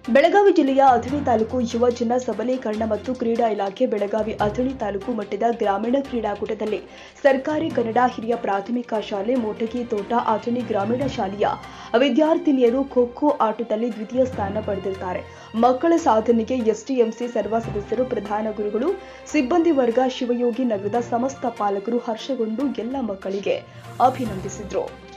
ಬೆಳಗಾವಿ ಜಿಲ್ಲೆಯ ಅಥಣಿ ತಾಲೂಕು ಯುವಜನ ಸಬಲೀಕರಣ ಮತ್ತು ಕ್ರೀಡಾ ಇಲಾಖೆ ಬೆಳಗಾವಿ ಅಥಣಿ ತಾಲೂಕು ಮಟ್ಟದ ಗ್ರಾಮೀಣ ಕ್ರೀಡಾಕೂಟದಲ್ಲಿ ಸರ್ಕಾರಿ ಕನ್ನಡ ಹಿರಿಯ ಪ್ರಾಥಮಿಕ ಶಾಲೆ ಮೋಟಗಿ ತೋಟ ಅಥಣಿ ಗ್ರಾಮೀಣ ಶಾಲೆಯ ವಿದ್ಯಾರ್ಥಿನಿಯರು ಖೋ ಖೋ ಆಟದಲ್ಲಿ ದ್ವಿತೀಯ ಸ್ಥಾನ ಪಡೆದಿದ್ದಾರೆ. ಮಕ್ಕಳ ಸಾಧನೆಗೆ ಎಸ್ಟಿಎಂಸಿ ಸರ್ವ ಸದಸ್ಯರು, ಪ್ರಧಾನ ಗುರುಗಳು, ಸಿಬ್ಬಂದಿ ವರ್ಗ, ಶಿವಯೋಗಿ ನಗರದ ಸಮಸ್ತ ಪಾಲಕರು ಹರ್ಷಗೊಂಡು ಎಲ್ಲ ಮಕ್ಕಳಿಗೆ ಅಭಿನಂದಿಸಿದರು.